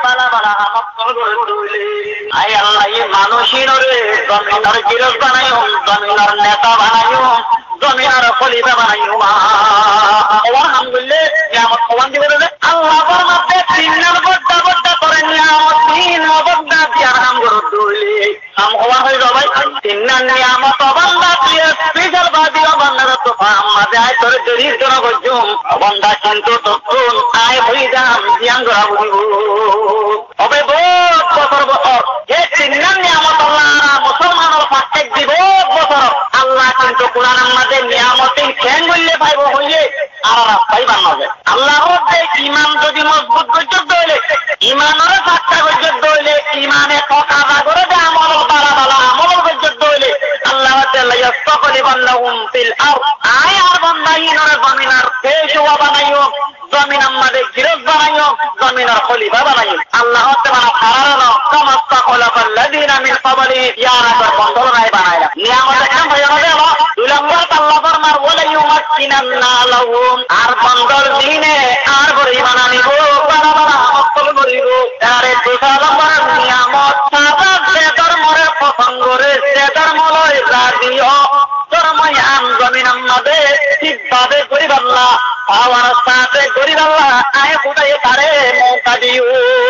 বালা বালা আমল করে দইলে আয় আল্লাহ এই মানুষিনরে জমিনার গিরজ বানাইও জমিনার নেতা বানাইও জমিনার খলিফা বানাইও আলহামদুলিল্লাহ নিয়ামত প্রমাণ দিবে আল্লাহ ফরমাতে তিন নম্বর বড় করে নিয়ামত তিন অবদা দিয়া নাম করে দইলে নাম হওয়া হয়ে যাবে তিন নিয়ামত বান্দা দিয়ে স্পেশাল বাদিও বান্দার তো আমাদে আয় তোর দেরির জন্য গজুম বান্দা কিন্তু তখন আয় হই যাম জিয়ান করা বলিব হবে বহুত বছর বছর এই তিন নিয়ামত আল্লাহ মুসলমানের প্রত্যেক দিব বছর আল্লাহ কিন্তু কোরআনের মধ্যে নিয়ামতের খ্যাং বললে পাইব হইলে আর পাইবার না যায় আল্লাহর যে ঈমান যদি মজবুত গজব হইলে ঈমানের সাতটা গজব হইলে ঈমানে কথা করে দে আমল বালা বালা আমল গজব হইলে আল্লাহ তাআলা ইয়াসতাকলিবান্নাহুম ফিল আরদ আয় আর বান্দাইনরে জমিনার পেশওয়া বানাইও জমিন আমাদের গিরজ বানাইও জমিনার খলিফা বানাইও আল্লাহ তাআলা ফারানা কামাস্তা খলাফাল্লাযিনা মিন ক্বাবলি ইয়ারা বন্ধল নাই বানাইলা নিয়ামত কাম হয়ে গেল দুই নম্বর আল্লাহ ফরমার ওয়ালা ইউমাক্কিনান্না লাহুম আর বন্ধল দিনে আর বড় ঈমান আনিব বালা বালা আমল করিব আরে দুই নম্বর নিয়ামত সাদা সে ধর্মরে পছন্দ করে সে ধর্ম লয় রাদিও ধর্ময়ান জমিন আমাদের ঠিকভাবে করিব আল্লাহ আমার সাথে করিব আল্লাহ আয় ফুটাই তারে মৌকা দিও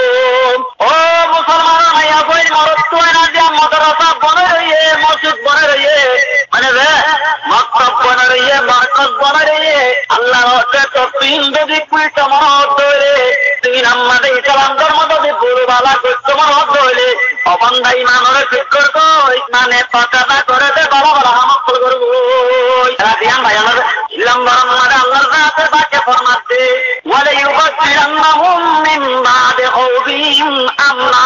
ও মুসলমান মাইয়া কই মরত তো না যে মাদ্রাসা বনে রইয়ে মসজিদ বনে রইয়ে মানে রে মক্তব বনে রইয়ে মার্কাজ বনে রইয়ে আল্লাহ হতে তো তিন যদি কুই তোমার ধরে তিন আমাদের ইসলাম ধর্ম যদি পুরবালা কই তোমার ধরে অবন্ধা ইমানরে ঠিক করবো মানে পাকাটা করে দে বাবা বাবা আমল করব এরা ধ্যান ভাই আমার ইসলাম ধর্ম মানে আল্লাহর কাছে বাকে ফরমাতে ওয়ালা ইউবাদদিরান্নাহুম মিন বাদি খাউফিহিম আমনা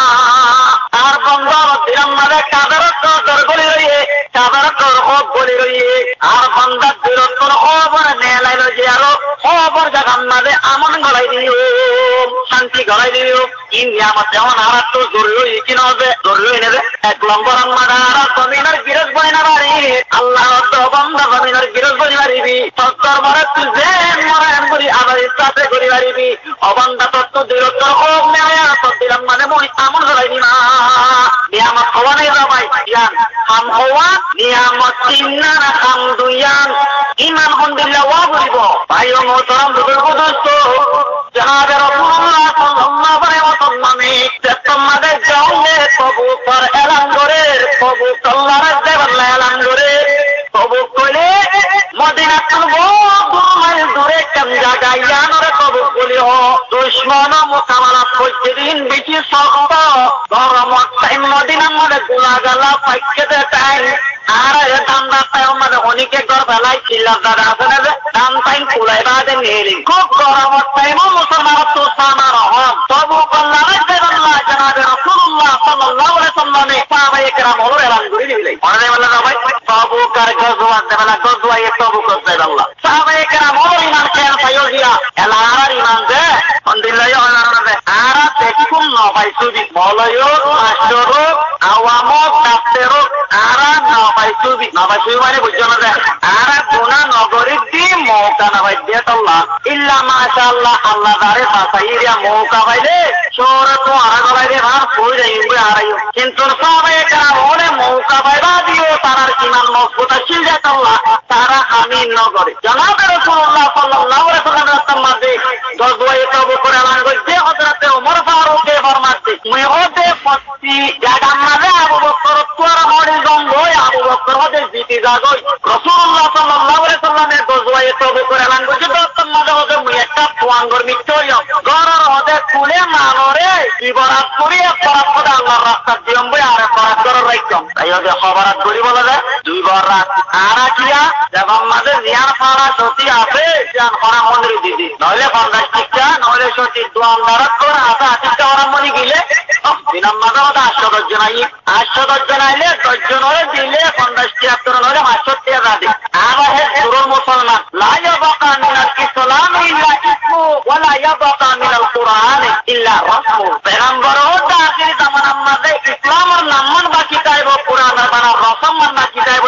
আর বন্ধা দিলাম মানে কাদার কদর বলি রইয়ে কাদার কর বলি রইয়ে আর বন্ধা বিরতর খবর নেলাইলো যে আরো খবর জাগান মানে আমন গলাই দিও শান্তি গলাই দিও ইন নিয়ামত যেমন আর তো জরুরি কি না হবে জরুরি নেবে এক নম্বর আমরা আর জমিনের গিরজ বইনা বাড়ি আল্লাহ তো বন্ধা জমিনের গিরজ বই মারিবি সত্তর মরে তুই যে মরে করি আবার ইচ্ছাতে করি মারিবি অবন্ধা তত্ত্ব দূরত্বর হোক নেয় তো দিলাম মানে মই আমন গলাই দিমা নিয়ামত হওয়া নেই ভাই ইয়ান হাম হওয়া নিয়ামত তিন না হাম দুইয়ান ইমান আলহামদুলিল্লাহ ওয়া বলিব ভাই ও মোহতরম বুজুর্গ দোস্ত জনাব রাসূলুল্লাহ সাল্লাল্লাহু আলাইহি ওয়াসাল্লাম তোমাদের জানে কবুতর এলান করে কবুতর আল্লাহর দেবল্লা এলান করে কবুতর কইলে মদিনাতুল মাইল দূরে কেম জায়গায় ইয়ানরে কবুতর কইলো দুশমন মোকাবেলা প্রতিদিন বেশি শক্ত গরম টাইম মদিনার মধ্যে গোলাগালা পাইকে টাইম আর দান্দা টাইম মানে অনেকে ঘর বেলায় চিল্লা দাদা আছে না যে দাম টাইম কুলাই বাদে নেলি খুব গরম টাইম মুসলমান তো সামার হন তবু আল্লাহর দেবল্লা জনাবে রাসূলুল্লাহ সাল্লাল্লাহু আলাইহি ওয়াসাল্লাম সাহাবায়ে কেরাম হলো এলান করে দিলে মনে বলে না ভাই তবু কার গজওয়া দেবলা গজওয়া এ তবু করতে আল্লাহ সাহাবায়ে কেরাম হলো ইমান কেন পাইও দিয়া এলার ইমান দে আলহামদুলিল্লাহ আল্লাহর আর দেখুন না ভাই সুবি মলয় মাস্টার আওয়ামো ডাক্তার আর না ভাই সুবি মানে বুঝছো না আর গুনাহ নগরী দি মৌকা না ভাই দিয়ে আল্লাহ ইল্লা মাশাআল্লাহ আল্লাহ দারে বাসাইয়া মৌকা পাইলে শহরে তো আর গলাইরে ভার কই যাইবে আরাইও কিন্তু সাহাবায়ে কেরাম ওরে মৌকা পাইবা দিও তারার ঈমান মজবুত আছে যে আল্লাহ তারা আমিন নগরে জনাব রাসূলুল্লাহ সাল্লাল্লাহু আলাইহি ওয়াসাল্লাম মাঝে গজওয়ায়ে তবু করে এলান করতে হযরতে ওমর ফারুকে ফরমাতে মুই ওতে পত্তি জায়গা মাঝে আবু বকর তোর মরি জঙ্গই আবু বকর ওতে জিতি যাগই রাসূলুল্লাহ সাল্লাল্লাহু আলাইহি ওয়াসাল্লামের গজওয়ায়ে তবু করে এলান করতে দত্তম মাঝে ওতে মুই একটা পুয়াঙ্গর মিক্সরিও গরর ওতে কুলে মানরে বিবরাত করিয়া পরাপদ আল্লাহর রাস্তা দিয়ম বই আর পরাত করে রাখতাম তাই ওতে খবরাত করি বলা যায় দুই বার রাত আর কিয়া যখন মাঝে জিয়ান পাড়া সতী আছে জিয়ান পাড়া মন্দির দিদি নইলে 50 টিকা নইলে সতী দোয়ানদারত করে আসা আটিকা ওরা মনি গিলে দিনাম মাঝে ওটা 810 জন আই 810 জন আইলে 10 জন হলে দিলে 50 টিকা নইলে 500 টিকা রাদি আবার হে পুরো মুসলমান লা ইয়াবাকা মিনাল ইসলাম ইল্লা ইসমু ওয়া লা ইয়াবাকা মিনাল কুরআন ইল্লা রাসমু পেগম্বর ওটা আখির জামানার মধ্যে ইসলামের নাম মান বাকি চাইবো কুরআনের বানা রসম মান বাকি চাইবো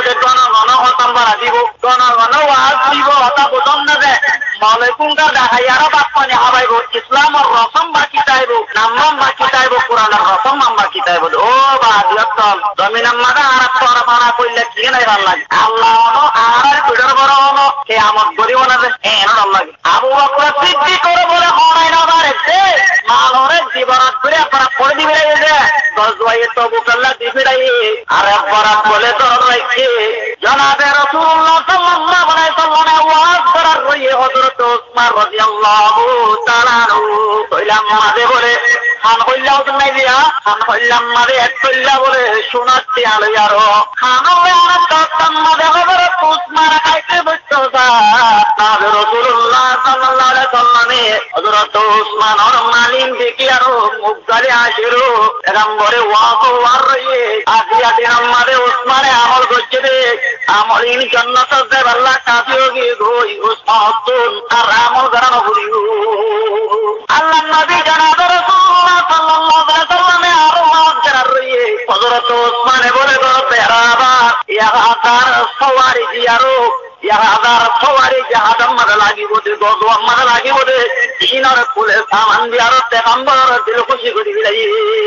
যে গণ হতাম বাড়া দিব গণ ওয়াজ দিব হতা বোঝন না যে মলেকুঙ্গা দেখাই আরো বাপ্পানি হাবাইব ইসলামের রসম বাকি চাইব নাম্বাম বাকি চাইব কোরআনের রসম নাম বাকি চাইব ও বাদিয়তল জমিন আম্মাদা আর তোরা মানা করলে কি নাই ভাল লাগে আল্লাহ আর কুড়ের বড় হনো কে আমত করিব না যে ভাল লাগে আবু বকর সিদ্দিক করে বলে হয় না বারে যে মালরে জীবনত করে আপনারা পড়ে দিবে যে গজওয়ায়ে তবুক আল্লাহ দিবিরাই আর একবার বলে তো রাখে জনাবে রাসূলুল্লাহ সাল্লাল্লাহু আলাইহি ওয়াসাল্লাম ওয়াজ করার রয়ে হযরত ওসমান রাদিয়াল্লাহু তাআলা কইলাম মাঝে বলে খান কইলাও তো নাই দিয়া খান কইলাম মাঝে এক কইলা বলে শোনাচ্ছি আলো আরো খান আর তখন মাঝে হযরত ওসমান খাইতে বসতো জনাবে রাসূলুল্লাহ সাল্লাল্লাহু আলাইহি ওয়াসাল্লামে হযরত ওসমান আর মালিম দেখি আরো মুখ গালে আসিরো এরম্বরে ওয়ার রয়ে আজিয়া দিন আমারে ওসমানে আমল করছে রে আমল ইন জান্নাত দে আল্লাহ কাফি হোগি গই ওসমান আর আমল করানো ভুলিও আল্লাহ নবী জনাব রাসূলুল্লাহ সাল্লাল্লাহু আলাইহি ওয়াসাল্লামে আর ওয়াজ করার রয়ে হযরত ওসমানে বলে গো তেরাবা ইয়া হাদার সওয়ারি দিয়ারো ইয়া হাদার সওয়ারি জাহাদম মাদ লাগিব দে গো মাদ লাগিব দে দিনার ফুলে সামান দিয়ারো পেগম্বর দিল খুশি করি বিলাই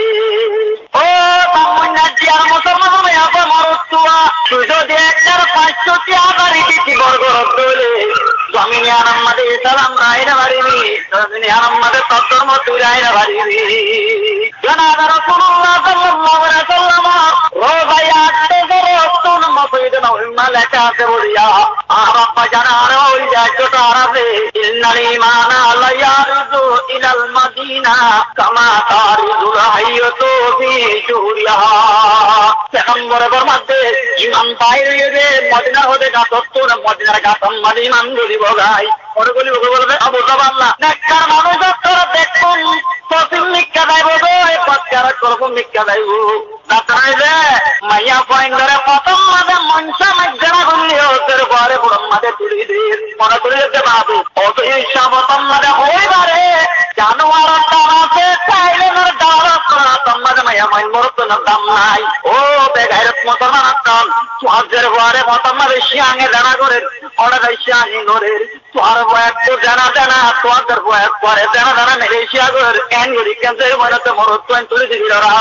ও তামন্না জিয়ার মুসলমান মে আপা মরতুয়া সুজো de একটার 500 টি আবারি দিতি বর্গর দলে জমিনে আনাম্মাদে সালাম রাইনা বাড়িনি জমিনে আনাম্মাদে তত্তম তুরাইনা বাড়িনি জনাব রাসূলুল্লাহ সাল্লাল্লাহু আলাইহি ওয়াসাল্লাম রোজায়া তেজরে অতুন মসজিদে মালাকাতে বলিয়া আরাফা জানার ওই জায়গাটা আরাফে ইন্নাল ঈমান লা ইয়ারজু ইলাল মাদিনা কামা তারিজুল হাইয়াতু ফি জুরিহা পেগম্বরের মধ্যে ইমান বাইরে রে মদিনা হতে গাতত্তর মদিনার গাতম মদিনান গলিব গাই ওরে গলিব বলবে আবু জাবাল্লাহ নেককার মানুষ তোরা দেখুন সসিল মিক্কা দাইবো এই পৎকার করব মিক্কা দাইবো তাই যে মাইয়া পয়েন্টরে প্রথম মাঝে মনসা মজ্জানা গুলিও তোর ঘরে পুরো মাঝে তুলি দিন মনে করে যেতে পারবে অত ঈর্ষা প্রথম মাঝে হইবারে জানোয়ার আছে চাইলে মোর দাওয়া করা তোমাদের মাইয়া মাইন মোর তো দাম নাই ও বেগাইরত মুসলমান আত্ম সুহাজের ঘরে প্রথম মাঝে শিয়াঙে জানা করে ওরা যাই শিয়াঙে করে তোর বয়াক তো জানা জানা তোদের বয়াক পরে জানা জানা মালয়েশিয়া করে ক্যান করি ক্যান্সার মনে তো মোর তো তুলে দিবি রা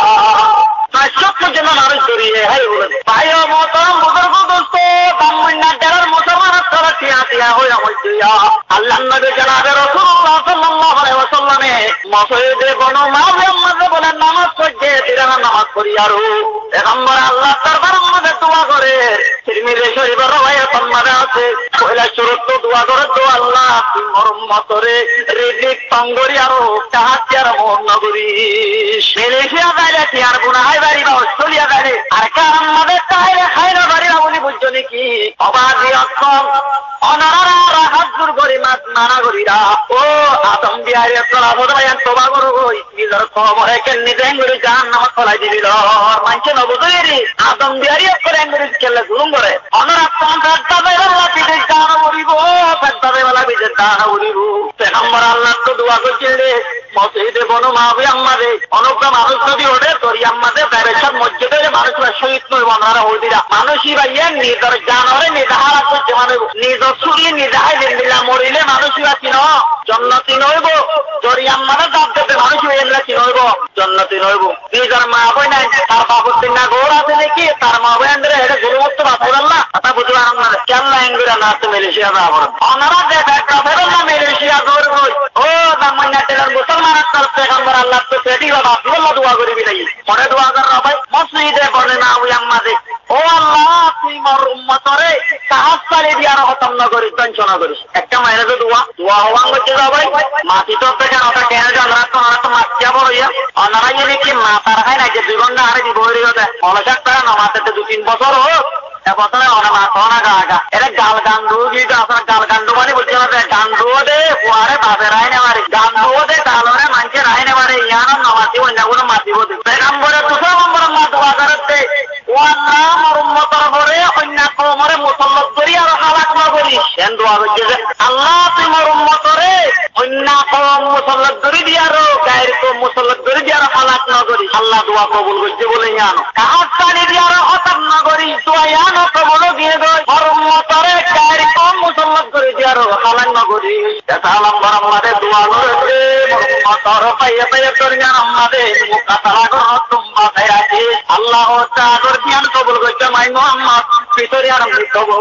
সব জন্য মানুষ জড়িয়ে হাই বলে ভাই ও মোহতরম বুজুর্গ দোস্ত ব্রাহ্মণা জেলার মুসলমান তোরা টিয়া টিয়া হইয়া হইয়া আল্লাহ নবী জনাবে রাসূলুল্লাহ সাল্লাল্লাহু আলাইহি ওয়াসাল্লামে মসজিদে বনো মাওলাম মাঝে বলে নামাজ পড়ে তিরানা নামাজ পড়ি আরো পেগম্বর আল্লাহ দরবারের মধ্যে দোয়া করে তিরমিজি শরীফের রওয়ায়াত মধ্যে আছে পয়লা শুরুত দোয়া করে তো আল্লাহ তুমি মোর উম্মতরে রিজিক তঙ্গরি আরো সাহায্যের মন নগরী মালয়েশিয়া যাইলে টিয়ার গুনাহ বাড়ি বা অস্ট্রেলিয়া যাইলে আর কারণ মধ্যে চাইলে খাইনা বাড়ি না উনি বুঝছো নাকি অবাধি অক্ষম অনারা হাজুর করি মাত মানা করিরা ও আদম বিহারে তোরা বোধহয় তোবা করো ওই নিজের খবরে কেন নিজে করে জান নামাজ ফলাই দিবিল মানছে নবুজুরি আদম বিহারি করে ইংরেজ খেলে জুলুম করে অনারা সংসারটা বেলা বিদেশ দান করিব ফেরতা বেলা বিদেশ দান করিব পেগম্বর আল্লাহ তো দোয়া করছিলে মসজিদে বনো মাহবি আম্মাদে অনেকটা মানুষ যদি ওঠে তোরি আম্মাদের প্যারেশান মসজিদে মানুষরা শহীদ নইব আমরা হইদিরা মানুষই ভাইয়া নিজের জানরে নিজাহারা করছে মানুষ নিজ চুরি নিজাহাই দিলা মরিলে মানুষই বা চিন জন্নতি নইব তোরি আম্মাদের দাবতে মানুষ হইলে কি নইব জন্নতি নইব নিজের মা বই নাই তার বাবুর না গৌর আছে নাকি তার মা বই আন্দরে এটা গুরুমত্ব বাপাই না কথা বুঝবে আমরা কেন এঙ্গুরা না তো মালয়েশিয়া যাবো ওনারা দেখা ফেরল না মালয়েশিয়া দৌড় বই ও দামান্না টেলার মুসলমান পেগম্বর আল্লাহ তো সেটি বাবা আল্লাহ দোয়া করবি নাই পরে দোয়া কর ভাই মসজিদে বলে না ওই আম্মাদে ও আল্লাহ তুই মোর উম্মতরে সাহায্য করে দিয়ার খতম না করিস টেনশন না করিস একটা মাইনে তো দোয়া হওয়া হচ্ছে ভাই মাটি তো থেকে ওটা কেন জানা তো মাটিয়া বড় ইয়া অনারা যদি কি মাতার হয় না যে 2 ঘন্টা আরে দিব হয়ে গেছে অলসাক তারা নামাতে 2-3 বছর হোক এবছরে ওরা মাথা না গা এটা গাল গান্ডু গিয়ে আপনার গাল গান্ডু মানে বলছে না গান্ডু দে পুয়ারে বাপে রায় নেওয়ারে গান্ডু দে গালরে মানছে রায় নেওয়ারে ইয়ান নামাতি অন্য কোনো মাতিব পেগম্বরে দুসরা নম্বরের মা দোয়া করতে ও আল্লাহ মোর উম্মতের উপরে অন্য কওমের মুসল্লত করি আর হালাক না করি এন দোয়া করছে যে আল্লাহ তুই মোর উম্মতরে অন্য কওম মুসল্লত করি দিয়ারো গায়ের কো মুসল্লত করি দিয়ার হালাক না করি আল্লাহ দোয়া কবুল করছে বলে জানো কাহাত পানি দিয়ার হতাম না করি দোয়ায়ানো কবল দিয়ে দই মরমতরে কারি কম মুসল্লাত করে দিয়ারো হালান নগরী সালাম বরামাদে দোয়া করে মরমতর পাইয়া পাইয়া করিয়া আমাদের মুকাতালা করো তুম্বা খাইরাছি আল্লাহ তাআলার জ্ঞান কবুল করতে মাই মুহাম্মদ পিতরি আর কবুল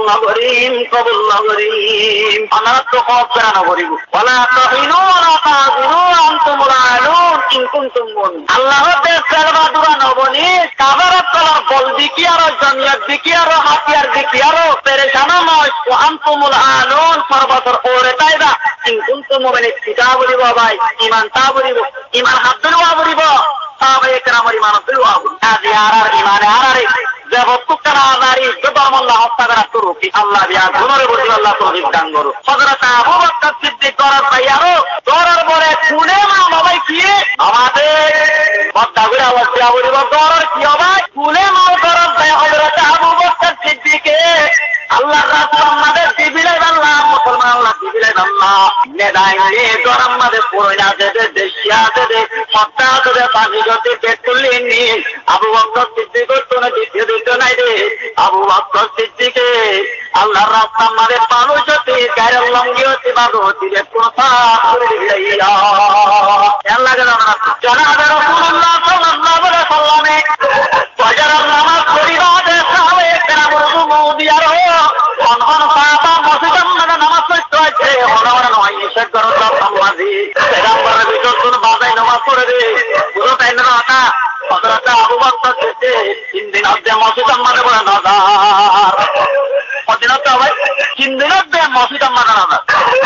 নগরীম অনাথ কব করা নগরী ওয়ালা তাহিনু ওয়ালা তাযিরু আনতুমুল আলুন ইন কুনতুম মুমিনিন আল্লাহ তে সালবা দুরা নবনি কাবারাত কলার বল দিকি আর জমিয়ত দিকি আর হাতিয়ার দিকি আর পেরেশানা নয় ওয়া আনতুমুল আলুন সর্বতর ওরে তাইবা ইন কুনতুম মুমিনিন কিতাব বলিব ভাই ঈমান তা বলিব ঈমান হাদ্দুল ওয়া বলিব সাহাবায়ে কেরামের ঈমান হাদ্দুল ওয়া আজি আর ঈমানে আর জবতুকানা নারী জবরমল্লাহ হত্যাকরা তুরুকি আল্লাহ বিয়া গুণরে বলি আল্লাহ তৌফিক দান করো হযরত আবু বকর সিদ্দিক করার ভাইয়ারো দরার পরে খুনে মা বাবাই কি আমাদের বদ্দাগুরা ওয়াসিয়া বলিব দরার কি হবে খুনে মা করার ভাই হযরত আবু বকর সিদ্দিকে আল্লাহর রাসূল আমাদের দিবিলাই আল্লাহ মুসলমান আল্লাহ দিবিলাই আল্লাহ নেদাই নে দরাম মাদে পুরোনা দেদে দেশিয়া দেদে হত্যা দেদে পানি গতে পেটুলিনি আবু বকর সিদ্দিক তোনে দিতে নাই রে আবু বকর সিদ্দিকে আল্লাহর রাস্তা মারে পালো যদি গায়ের লঙ্গিওতে বাদতি রে কথা করে দিলাইয়া আল্লাহ জানাবে রাসূলুল্লাহ সাল্লাল্লাহু আলাইহি সাল্লামে ফজরের নামাজ পড়িবা দে সাহাবে কেরাম মুদিয়ারো অনহন সাহাবা মসজিদের মধ্যে নামাজ পড়তে আছে হনহন নয় নিষেধ করো সামাজি পেগম্বর ভিতর কোন বাজাই নামাজ পড়ে রে পুরো টাইম না আটা হযরত আবু বকর সিদ্দিক 3 দিন অধ্যে মসজিদের মধ্যে পড়ে নামাজ পদিনত ভাই 3 দিন অধ্যে মসজিদের মধ্যে নামাজ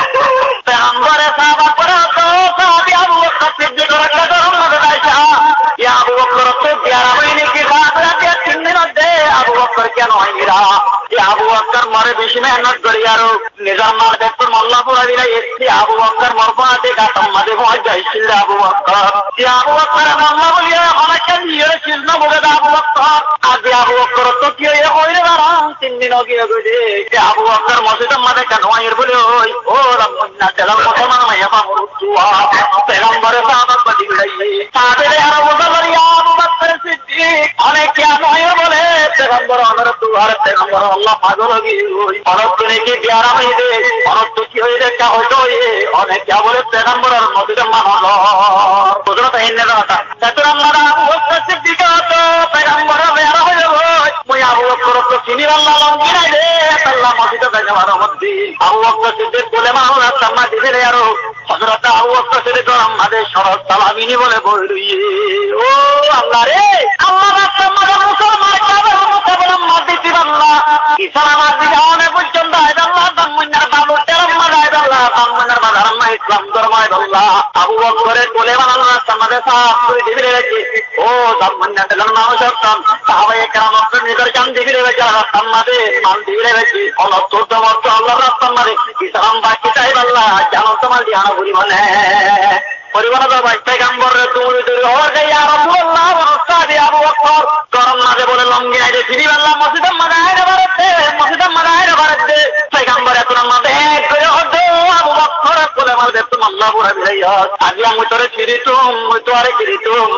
পেগম্বরে সাহাবা পড়ে তো সাহাবী আবু বকর সিদ্দিক রাখা করুন মধ্যে আয়েশা ইয়া আবু বকর তো 11 মহিনে কি বাত রাতে 3 দিন অধ্যে আবু বকর কেন হইরা ইয়া আবু বকর মারে বেশি মেহনত করি আর নিজাম মার দেখতে মোল্লা পুরা দিলা এসি আবু বকর মরফাতে কাতম মাদে ভয় যাইছিল আবু বকর ইয়া আবু বকর মোল্লা বলিয়া অনেক নিয়ে ছিল না বলে আবু বকর আজ আবু বকর তো কি হইরে বারাম 3 দিন আগে গজে আবু বকর মসজিদের মধ্যে কেন হইর বলে ওই ও রমনা তেলাম মুসলমান মাইয়া বাবুয়া পেগম্বরে সাহাবা বলি গলাই তাদের আর বলে ইয়া আবু বকর সিদ্দিক অনেক কি নয় বলে পেগম্বর আমার দুয়ার পেগম্বর আল্লাহ পাগল হয়ে ওই অনন্তনে কি বিয়ারা হইবে অনন্ত কি হইরে কা হইতো অনেক কি বলে পেগম্বর আর মসজিদের মানল বুঝলো তাই না কথা তাতরা আমরা আবু বকর সিদ্দিক তো পেগম্বর বিয়ারা হইবে মই আবু বকর তো চিনি আল্লাহ লঙ্গি নাই রে আল্লাহ মসজিদে যাওয়ার মধ্যে আবু বকর সিদ্দিক বলে মানুষ সামনে দিবে রে আর হযরত আবু বকর সিদ্দিক আমাদের সরল সালামিনি বলে বইরি ও আল্লাহ রে আল্লাহ রাস্তার মধ্যে মুসলমান কাবে মুতাবলাম মাদিতি আল্লাহ ইসলাম দিগানে পর্যন্ত আল্লাহ দামুনার বাবু তেরম মাদায় আল্লাহ দামুনার বাজার মা ইসলাম ধর্মায় আল্লাহ আবু বকরের কোলে বানানো রাস্তার মধ্যে সাফ করে দিবে রে ও দামুনার তেলার মানুষ হতাম সাহাবায়ে কেরাম নিজের জান দিবে রে রাস্তার মধ্যে মাল দিবে রে আল্লাহ তোর মত আল্লাহ রাস্তার মধ্যে ইসলাম বাকি চাই আল্লাহ জানো তোমার দিয়ানো পরিমাণে পরিমাণ ভাই পেগম্বর দূরে দূরে হয়ে ইয়া রাসূলুল্লাহ ওয়াসাবি আবু বকর গরম মাঝে বলে লঙ্গি নাই দিবি আল্লাহ মসজিদের মধ্যে আইরে বারতে মসজিদের মধ্যে আইরে বারতে পেগম্বর এত মধ্যে করে হদে আবু বকর বলে মাল দেখতে আল্লাহ পুরা বিলাইয়া আজ আমি তোরে চিরিতুম তোরে চিরিতুম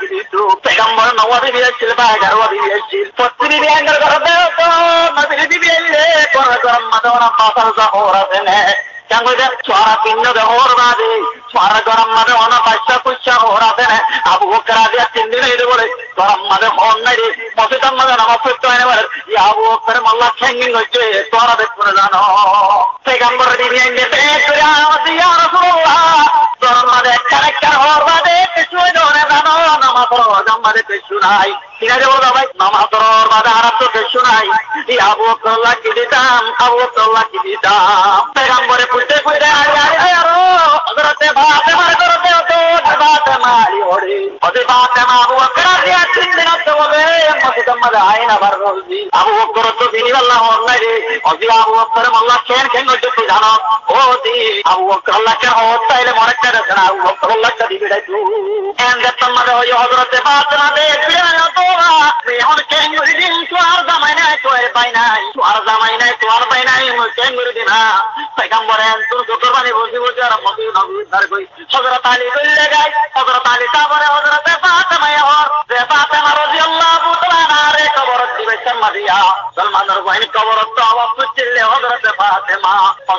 পেগম্বর নওয়াবি বিয়েছিল বা 11 বিয়েছিল পত্নী বিয়েঙ্গর করতে তো নবী দিবি এলে গরম মাঝে ওরা পাতাল যা ওরা দেনে চাঙ্গলে সোয়ারা পিন্ন দে ওর বাদে সোয়ারা গরম মাঝে ওনা পাঁচটা কুচ্ছা ওরা দেনে আবু বকর আজ 3 দিন এলে বলে গরম মাঝে হন নাই রে মসজিদের মধ্যে নামাজ পড়তে হয় না বলে ইয়া আবু বকর মাল্লা খ্যাঙ্গিং হচ্ছে তোরা দেখতে জানো পেগম্বর দিবি এনে তে করে আমাদের ইয়া রাসূলুল্লাহ গরম মাঝে একটা ওর বাদে কিছু ধরে জানো নামাজ রোজাম মাঝে কিছু নাই ঠিক আছে বলো ভাই নামাজ ওর বাদে আর তো কিছু নাই ইয়া আবু বকর কি দিতাম আবু বকর কি দিতাম পেগম্বরে পুতে কইরা আরে হযরত ফাতেমার করতে তো ফাতেমা আলী ওরে ওই ফাতেমা আবু বকর দিয়া 3 দিন তো বলে মসজিদের মধ্যে আয়না বার রোজি আবু বকর তো দিনি আল্লাহ নাই রে ওই আবু বকর আল্লাহ কেন হইতো তুই জানো ও দি আবু বকর আল্লাহ কেন হইতাইলে মরতে দেন আবু বকর আল্লাহ দিবি রে তুই এন্ড তোমাদের ওই হযরত ফাতেমা দে ফিরে তোরা এখন কেন দিন তোর জামাই নাই তোর পাই নাই তোর পাই নাই কেন দিনা পেগম্বরের তোর কুরবানি বসি আর মসজিদ নবী দার কই হযরত আলী কইলে গায় হযরত আলী তারপরে হযরত ফাতেমা যে ফাতেমা রাদিয়াল্লাহু তাআলা রে কবর দিবেছেন দিয়া সলমানের বহিন কবরত আওয়াজ করছিলে হযরতে ফাতেমা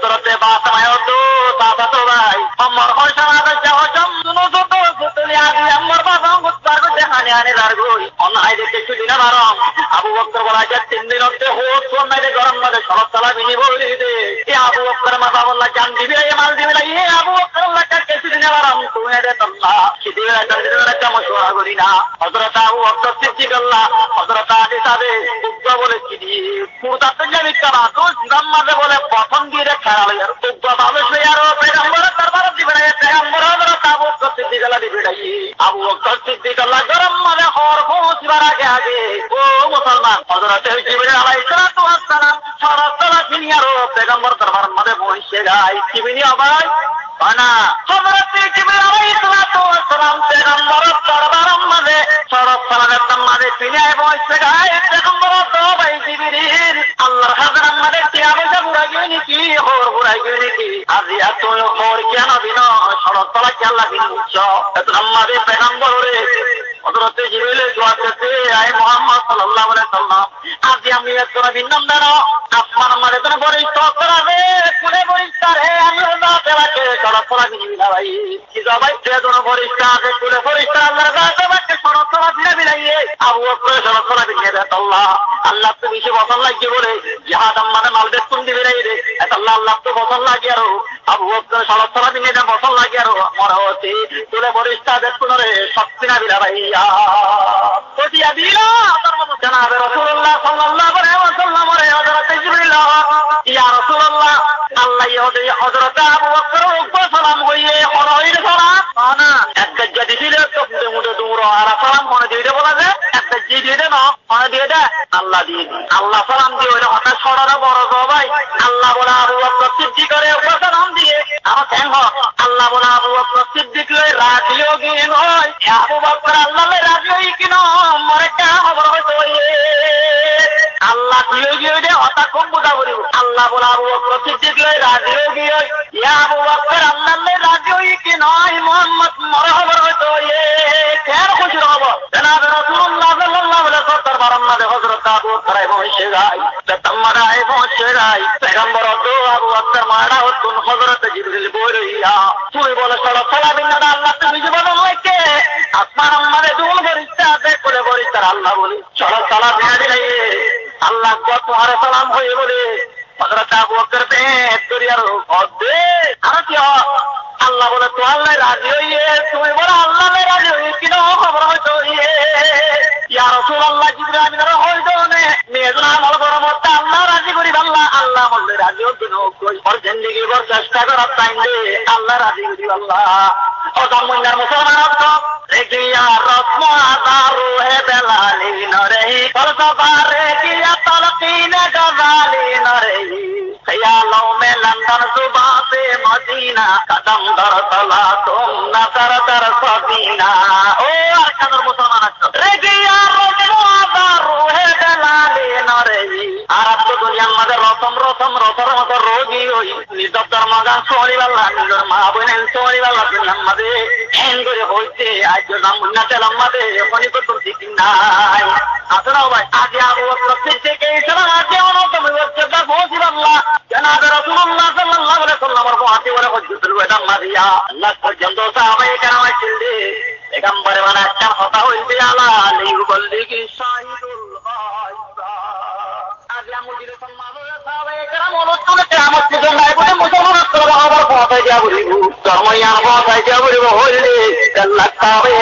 তো বাবা তো ভাই আমার হয়সানা বেচা হজম দুনো যত সুতলি আদি আমার বাবা মুস্তার দেখানে আনে দারগই অনহাই দেখে দিনা বারম আবু বকর বলা যায় 3 দিন হতে হোত সোনাইতে গরম মধ্যে শরৎ তালা বিনি বলি দে এ আবু বকর মাথা বললা জান দিবি এ মাল দিবি না এ আবু বকর আল্লাহ কাছে দিনা বারম তুমি দে আল্লাহ সিদিরা তাদের একটা মশওয়ারা করি না হযরত আবু বকর সিদ্দিক আল্লাহ হযরত আলী সাহেব উদ্দা বলে কি পুরতাতে জানি কারা তো জাম্মাতে বলে প্রথম দিয়ে খেলা আর উদ্দা ভালো সে আর পয়গম্বর দরবারে দিবে না পয়গম্বর হযরত আবু বকর সিদ্দিক আল্লাহ দিবে না আবু বকর সিদ্দিক আল্লাহ গরম মানে হর পৌঁছবার আগে ও মুসলমান হযরত জিবরিল আলাইহিস সালাম সরাসরি দুনিয়ার পয়গম্বর দরবারের মধ্যে পৌঁছে যায় কি বিনি আবার বানা হযরত জিবরিল আলাইহিস সালাম পয়গম্বর দরবারের মধ্যে সরাসরি নামাজে দুনিয়ায় পৌঁছে যায় পয়গম্বর তো ভাই জিবরিল আল্লাহর হাজার মধ্যে তিয়াবে বুড়াইনি কি হর বুড়াইনি কি আজিয়া তো হর কেন বিনো সরাসরি কি আল্লাহ বিনছো এত নামাজে পয়গম্বর রে হযরত জিবরিল দোয়া করতে আয় মুহাম্মদ সাল্লাল্লাহু আলাইহি সাল্লাম আজ আমি একজন বিন্নাম দানো আসমান মানে তো বড়ই তকরাবে কুলে বরিস্তার হে আল্লাহ তাআলাকে সরাসরি বিনা ভাই কি ভাই তেজন বরিস্তার হে কুলে বরিস্তার আল্লাহ তাআলাকে সরাসরি বিনাইয়ে আবু বকর সরাসরি বিনিয়ে দেয় আল্লাহ তো বেশি বসন লাগে বলে জিহাদ মানে মালবে কোন দিবে রে এত আল্লাহ তো বসন লাগে আর আবু বকর সরাসরি বিনিয়ে দেয় বসন লাগে আর মরহতি কুলে বরিস্তার হে কোনরে শক্তি না বিনা ভাইয়া ওদিয়া দিলা জনাব রাসূলুল্লাহ সাল্লাল্লাহু আলাইহি ওয়াসাল্লাম রে হযরত জিবরিল ইয়া রাসূলুল্লাহ আল্লাহ ইহুদি হযরত আবু বকর ওকে সালাম হইয়ে হরাইর সালাম না একটা যদি দিলে তো মুদে দূর আর সালাম মনে দিয়ে বলা যায় একটা জি দিয়ে না মনে দিয়ে দে আল্লাহ দিয়ে আল্লাহ সালাম দিয়ে হইলো হঠাৎ সরারা বড় ভাই আল্লাহ বলা আবু বকর সিদ্দিক করে ওকে সালাম দিয়ে আমার কেন আল্লাহ বলা আবু বকর সিদ্দিক লই রাজিও কি নয় আবু বকর আল্লাহ লই রাজিও কি নয় মরে কা খবর হইতো আল্লাহ দিয়ে গিয়ে দে হতা কম বুঝা করিব আল্লাহ বলা আবু বকর সিদ্দিক লই রাজিও গিয়ে ইয়া আবু বকর আল্লাহ লই রাজিও কি নয় মুহাম্মদ মরে খবর হইতো কেন খুশি হব জনাব রাসূলুল্লাহ সাল্লাল্লাহু আলাইহি ওয়াসাল্লাম বারান্নাতে হযরত আবু বকর পৌঁছে যায় তামারায় পৌঁছে যায় পয়গম্বর তো আবু বকর মারা হতুন হযরত জিবরিল বলিয়া তুই বলে সরাসরি বিনা আল্লাহ তুমি জীবন হইছে আসমান আমারে দুল ফেরেশতা আছে কোলে ফেরেশতা আল্লাহ বলি সরাসরি বিনা দিলে আল্লাহ কো তোমার সালাম হয়ে বলে হযরত আবু বকর বেত করিয়ার হদে আর কি আল্লাহ বলে তো আল্লাহ রাজি হইয়ে তুমি বলে আল্লাহ রাজি হইয়ে কি না খবর হইতো ইয়া রাসূলুল্লাহ জিবরিল আমিনের হইতো নে মেজন আমল করব তা আল্লাহ রাজি করি আল্লাহ বলে রাজি হইতো কই আর জিন্দেগি ভর চেষ্টা করার টাইম দে আল্লাহ রাজি করি আল্লাহ ও জামুনার মুসলমান তো রেগিয়া রসমা দারু হে বেলালি নরহি ফলসফারে কিয়া তলকিন গজালি নরহি ख्यालों में लंदन सुबह से मदीना कदम दर तला तुम नजर दर सदीना ओ अरकानुल मुसलमान रे गया रूहे दलाले नरे আরব তো দুনিয়ার মধ্যে রতর মতো রোগী হই নিজর ধর্মগান সরিবাল্লাহ নিজের মা বোনের সরিবাল্লাহ দুনিয়ার মধ্যে এন করে হইতে আজ জামুনা তেলাম মধ্যে এখনই তো তোর ঠিক নাই আসলে ভাই আজ আবু বকর সিদ্দিক ইসলাম আজ অনতম ওয়াজ্জা বসিবাল্লাহ জনাব রাসূলুল্লাহ সাল্লাল্লাহু আলাইহি ওয়াসাল্লামের পথে ওরা হজ্জতুল ওয়াদা মারিয়া আল্লাহ পর্যন্ত সাহাবায়ে কেরাম ছিলেন পেগম্বরে বানা একটা কথা হইছে আলা লিউবল্লিগি শাহিদুল গায়বা আজলা মুজিরে সম্মানে সাহাবায়ে কেরাম অনুষ্ঠানে কিয়ামত পর্যন্ত আইবতে মুসলমান করে আবার পৌঁছায় দিয়া বলিব ধর্মইয়া পৌঁছায় দিয়া বলিব হইলে আল্লাহ সাহাবায়ে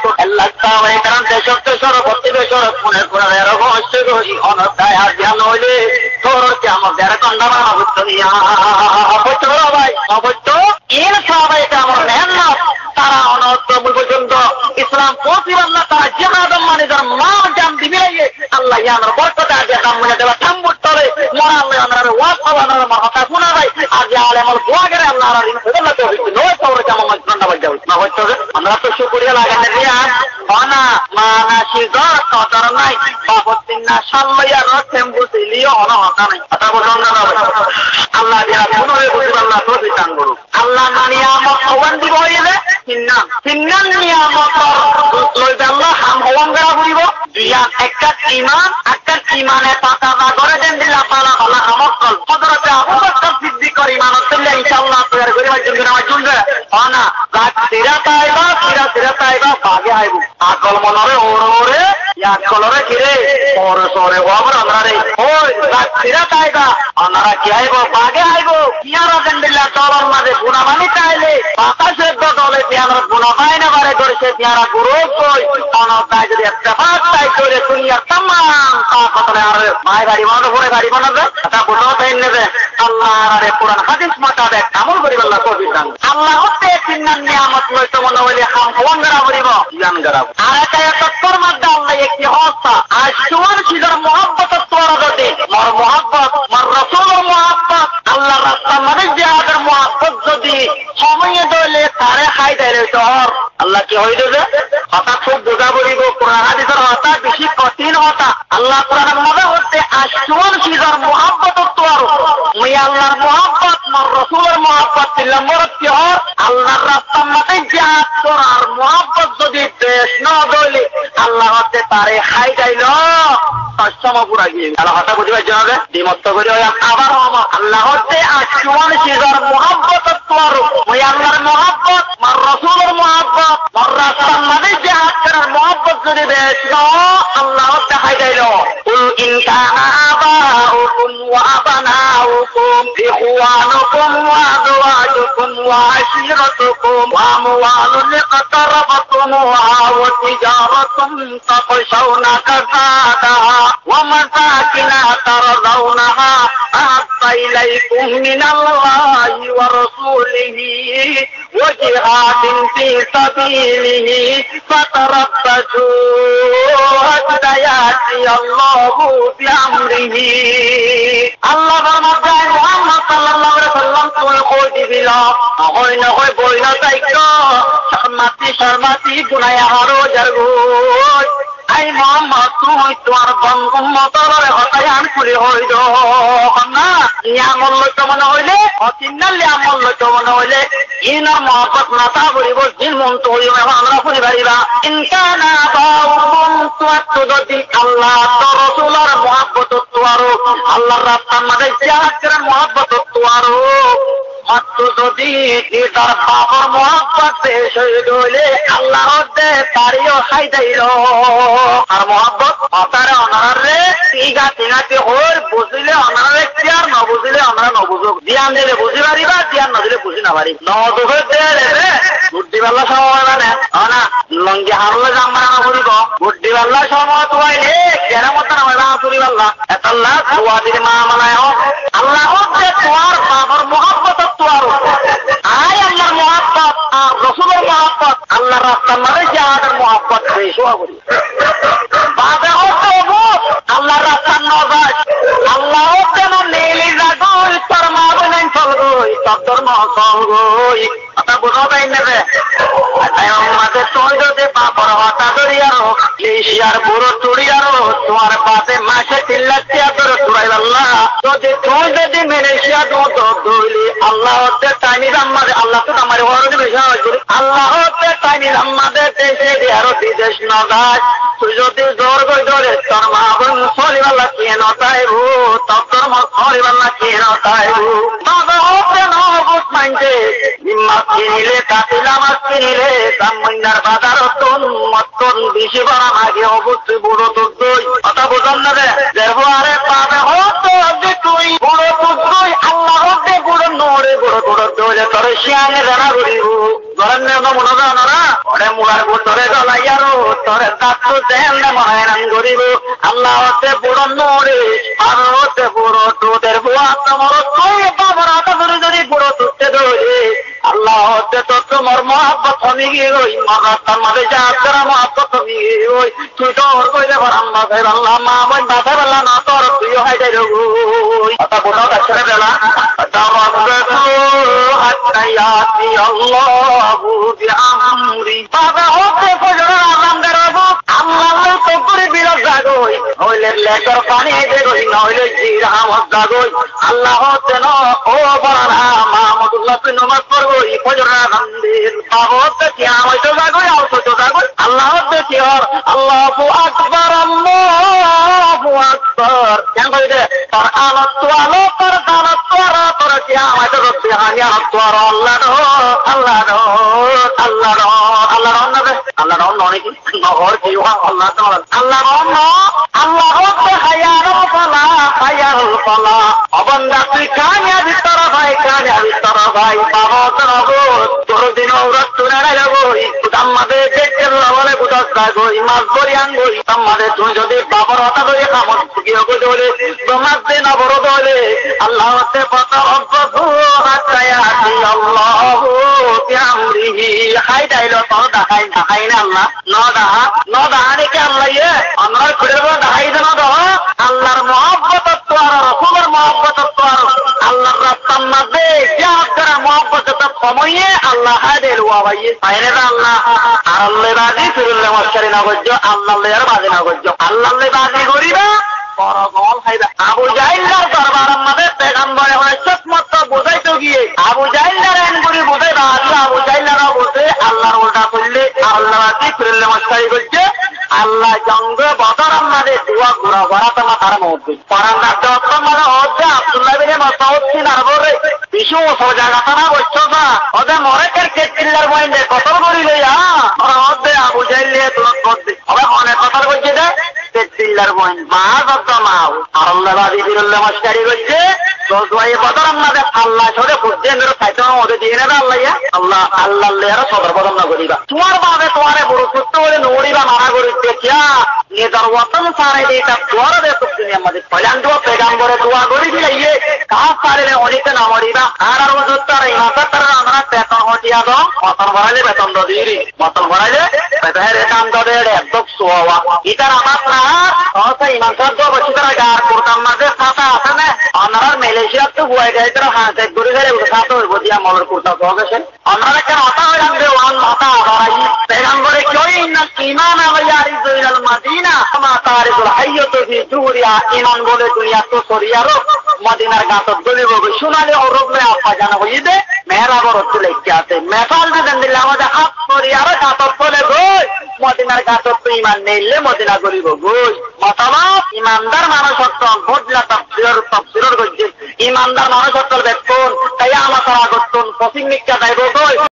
কেরাম দেশর প্রতিবেশর কোনে কোনে রহস্য গই অনতায় আজ্ঞান হইলে তোর কিয়ামত এর কন্ডামা হচ্ছে অবশ্য ভাই অবশ্য এর সাহাবায়ে কেরাম মেহনত তারা অনন্ত পর্যন্ত ইসলাম পৌঁছিবাল্লাহ তারা জিহাদ মানে যার মা জান দিবে আল্লাহ ইয়ানোর বরকত আগে কামনে দেবা থাম্বুট তলে মরা আল্লাহ আমার ওয়াজ পাওয়ানোর মাথা শোনা ভাই আগে আলেমল দোয়া করে আল্লাহ আর বদলা তো হইছে নয় তোর কেমন মজনা বাজ যাও না হইতো আমরা তো শুকরিয়া লাগানে দিয়া বানা মানা শিজা কদর নাই বাবতিনা সাল্লায়া রতেম বুঝলিও অন হতা নাই কথা বলুন না আল্লাহ দিয়া শুনরে বুঝিবাল্লাহ তো দিতান করু আল্লাহ মানিয়া মতওয়ান দিব হইলে সিন্নান নিয়ামত লইবে আল্লাহ হাম হওয়াঙ্গা করিব দুইয়া একটা ঈমান একটা ইমানে পাকা না করে দেন দিলা পালা পালা আমল হযরত আবু বকর সিদ্দিক ইমানত দিলে ইনশাআল্লাহ তৈরি করে জন্য আমার জন্য না রাত সিরাতাইবা বাগে আইবো আকল মনরে ওরে আকলরে কিরে ওরে সরে ওবর আমরারে ওই রাত সিরাতাইবা আমরা কি আইবো বাগে আইবো কিয়ারা দেন দিলা তলর মাঝে গুনাহ মানি চাইলে বাতাসের দলে পিয়ারা গুনাহ পায় না বারে করেছে পিয়ারা গুরু কই অনতায় যদি একটা বাত তাই করে দুনিয়া तमाम তাকতরে আর ভাই গাড়ি মনে পড়ে গাড়ি বানাবে এটা বলো তাই নেবে আল্লাহর কোরআন হাদিস মোতাবেক আমল করি আল্লাহ তৌফিক দান আল্লাহ হতে তিন নিয়ামত লইতো মনে হইলে খাম ওয়াঙ্গরা করিব জ্ঞান করাব আর এটা তত্ত্বর মধ্যে আল্লাহ একটি হস্তা আর সুমান সিজার মোহাব্বত তোর দতে মোর মোহাব্বত মোর রাসূলের মোহাব্বত আল্লাহর রাস্তা মানে জিহাদের মোহাব্বত যদি সময়ে দলে তারে খাই দেয় তো আল্লাহ কি হই দেবে কথা খুব বোঝা বলিব কোরআন হাদিসের কথা বেশি কঠিন কথা আল্লাহ কোরআনের মধ্যে হচ্ছে আসমান সিজার মোহাব্বত তোর মুই আল্লাহর মোহাব্বত মোর রাসূলের মোহাব্বত দিলাম মোর কি হয় আল্লাহর রাস্তার মধ্যে জিহাদ করার মোহাব্বত যদি দেশ না দলে আল্লাহ হতে তারে খাই দেইল সমপুরা গিয়ে আল্লাহ কথা বুঝিবার জন্য দ্বিমত করে আবার আল্লাহ হতে আসমান সিজার মোহাব্বত তোর মুই আল্লাহর মোহাব্বত মোর রাসূলের মোহাব্বত মোর রাস্তার মধ্যে জিহাদ করার মোহাব্বত যদি দেশ না আল্লাহ হতে খাই দেইল কুল ইন কানা আবাউকুম ওয়া আবনাউকুম ইখওয়ানুকুম ওয়া আযওয়াজুকুম ওয়া আশিরাতুকুম ওয়া আমওয়ালুন ইqtarabtumuha ওয়া তিজারাতুন তাখশাউনা কাসাদাহা ওয়া মাসাকিনা তারদাউনাহা আহাব্বা ইলাইকুম মিনাল্লাহি ওয়া রাসূলিহি ওয়া জিহাদিন ফি সাবিলিহি ফাতারাব্বাসু হাত্তা ইয়াতি আল্লাহু বিআমরিহি আল্লাহ ফরমায় মুহাম্মদ সাল্লাল্লাহু আলাইহি ওয়াসাল্লাম তুমি কই দিবিলা হয় না হয় বই না তাইকো শর্মাতি গুনাহ আরো জাগো আই মোহাম্মদ তুই তোর বন্ধুমতরে হতায়ান খুলে হইল না নিয়ামল লইতে মনে হইলে অতিন্নালি আমল লইতে মনে হইলে ইনার মহব্বত না তা বলিব দিন মন তো হইব আমরা ফুলি পারিবা ইনকানা বাউকুম তুয়াত যদি আল্লাহ তোর রাসূলের মহব্বত তোয়ারো আল্লাহর রাস্তার মধ্যে জিহাদ করার মহব্বত তোয়ারো মাত্র যদি তার বাবার মহব্বত শেষ হয়ে গেলে আল্লাহ তারিও খাই দিল আর মহব্বত অতারে অনারে তিগাতে হর বুঝিলে অনারে আর ন বুঝিলে আমরা ন বুঝুক ধ্যান দিলে বুঝি পারিবা ধ্যান ন দিলে বুঝি না পারি নদুকে দে বুদ্ধিবাল্লা সময় মানে না লঙ্গি হারলে জামা না করিব বুদ্ধিবাল্লা সময় তো আইলে কেন মতো না না করিবাল্লা এতাল্লাহ দুয়া দিলে মা মানায় আল্লাহ যে তোমার বাবার মহব্বত তোয়ার আয় আল্লাহর মহব্বত আর রাসূলের মহব্বত আল্লাহর রাস্তার মধ্যে জিহাদের মহব্বত বেশি করি বাবা ওবো আল্লাহর রাস্তার নবাজ আল্লাহ কেন নেলি জাগল তোর মা বলেন চলগই তোর মা চলগই কথা বুঝা পাই নেবে তাই আমাদের তোর যদি বাবার হতা ধরিয়ারো এশিয়ার বুড়ো চুড়িয়ারো তোমার পাশে মাসে 3 লাখ টাকা ধরে চুড়াই আল্লাহ যদি তুই যদি মেলেশিয়া দৌড়লি আল্লাহ হতে টাইনি আমাদের আল্লাহ তো আমার হরণে বেশি হয় আল্লাহ হতে টাইনি আমাদের দেশে আরো বিদেশ নগাছ তুই যদি জোর করে ধরে তোর মা বোন সরিবাল্লা কে নতাইব তোর মা সরিবাল্লা কে নতাইব বাবা হতে নবুত মাইনছে মাছ কিনিলে কাটিলা মাছ কিনিলে সামন্যার বাজার মতন বেশি বড় আগে অবশ্যই বুড়ো দুধ দই কথা বোঝান না রে দেখো আরে পাবে হতো যে তুই বুড়ো দুধ দই আল্লাহ হতে বুড়ো নোড়ে বুড়ো বুড়ো দইলে তোর শিয়াঙে জানা করিব ধরেন মনে জানো না ওরে মুড়ার তোরে গলাইয়ারো তোরে দাঁত দেন মনে নাম করিব আল্লাহ হতে বুড়ো নোড়ে আর হতে বুড়ো দুধের বুয়া তোমার বাবার হাতে ধরে যদি বুড়ো দুধতে দইলে আল্লাহ হতে তো তোমার মহব্বত আমি গিয়ে ওই রাস্তার মাঝে যা করা মহব্বত আমি ওই তুই তো ওর কইলে আল্লাহ ভাই আল্লাহ মা বোন বাধা বললা না তোর তুইও হাই যাই ওই কথা বোঝাও ছেড়ে বেলা হাত্তায়াতি আল্লাহু বিআমরি বাবা হতে ফজরের আযান দেবো আল্লাহ তো করে বিরাজ জাগই হইলে লেকর পানি দেগই নইলে জিরহামত জাগই আল্লাহ হতে ন ও বড়রা মাহমুদুল্লাহ তুই নামাজ পড়বো এই ফজরের আযান দিন বাবা হতে কি হইতো জাগই আর তো জাগই আল্লাহ হতে কি আর আল্লাহু আকবার আল্লাহু আকবার তোর কেন কইতে তোর আলো তো আলো তোর দানত তোর তোর কি আমাদের রব্বি হানিয়া তোর আল্লাহ আল্লাহ আল্লাহ আল্লাহ আল্লাহ অনেক নহর কি আল্লাহ আল্লাহ আল্লাহ হায়ার ফলা হায়ার ফলা অবন্দা তুই কানিয়া ভিতর ভাই বাবা তোর দিন ওরা তুলে যাবই আমাদের দেখেন বলে বুঝাস গই মাছ ধরি আনবই আমাদের তুমি যদি বাবার হতা ধরে খামত কি হবে ধরে তোমার দিন বড় ধরে আল্লাহ হতে কথা অব্বু হাতায়াতি আল্লাহ বিআমরিহি হাই ডাইলো তো দেখাই দেখাই না আল্লাহ ন দাহা দেখে আল্লাহ আমরা খুলে দেখাই দেন আল্লাহর মহব্বত তো আর রাসূলের মহব্বত তো আর আল্লাহর রাস্তার মধ্যে যারা মহব্বত সময়ে আল্লাহ হাদের ওয়াবাইয়ে বাইরে আল্লাহ আর আল্লাহ বাজি ফিরুল্লাহ মাসকারি না করছো আল্লাহ আর বাজি না করছো আল্লাহ বাজি করিবা পরগল খাইবা আবু জাহিলার দরবারের মধ্যে পেগম্বরে হয়েছে মাত্র বোঝাইতে গিয়ে আবু জাহিলার এন করে বোঝাইবা আল্লাহ আবু জাহিলারা বসে আল্লাহর উল্টা করলে আল্লাহ বাজি ফিরুল্লাহ মাসকারি করছে আল্লাহ জঙ্গ বদর আমাদের দোয়া ঘুরা ভরাতে মাথার মধ্যে পরান্নার যত মানে হচ্ছে আব্দুল্লাহ বিন মাসউদ সিনার বলে বিশু সোজা কথা না বলছো না ওদের মরেকের কেট্টিল্লার মধ্যে কত করি লইয়া ওরা হচ্ছে আবু জাহিলে তোর করতে ওরা অনেক কথা বলছে দে কেট্টিল্লার মধ্যে মা দত্ত মা আর আল্লাহ বাজি ফিরুল্লাহ মাসকারি করছে তো দোয়াই বদর আমাদের আল্লাহ সরে বুঝছে মেরে খাইতে ওদের দিয়ে নেবে আল্লাহ আল্লাহ আল্লাহ সদর বদল না করিবা তোমার বাবে তোমারে বড় সত্য বলে নড়িবা মারা করি দেখিয়া নিজের ওতন সারে এটা দোয়ার দেখো তুমি আমাদের কল্যাণ দোয়া পেগাম্বরে দোয়া করি দিয়ে কাজ সারে অনেকে না মরিবা আর আর ওজোত্তর এই মাথার তারা আমরা বেতন হটিয়া দাও মতন ভরাইলে বেতন দিই মতন ভরাইলে বেতনের কাম দে একদম সোয়া ইটার আমার না সহসা ইমান সব বসে তারা গার করতাম মাঝে খাতা আছে না আপনারা মালয়েশিয়া তো গুয়াই গাই তারা হাত এক করে গেলে খাতা হইব দিয়া মলের কুর্তা তো গেছে আপনারা কেন হতা হয়ে যাবে ওয়ান মাথা আবারাই পেগাম্বরে কেউই না ইমান আলাইয়ারি জুইলাল মাদিনা আমা তারিকুল হাইয়তু ফি জুরিয়া ইমান বলে দুনিয়া তো সরিয়ারো মদিনার গাতত গলিব সোনালি অরবনে আপা জানা হইদে মেহরা বড় তুলে আছে মেফাল দিন দিলে আমাদের হাত সরিয়ারো গাতত বলে গই মদিনার গাতত তো ইমান নেইলে মদিনা গলিব গই মতামত ইমানদার মানুষত্ব বদলা তফসিরর গজ্জে ইমানদার মানুষত্ব দেখুন তাই আমার তারা করতুন পশ্চিম মিক্কা যাইব গই